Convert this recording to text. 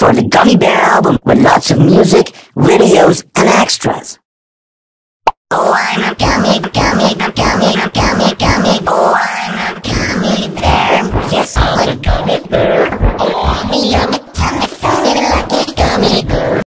for the Gummy Bear album with lots of music, videos, and extras. Oh, I'm a gummy, gummy, gummy,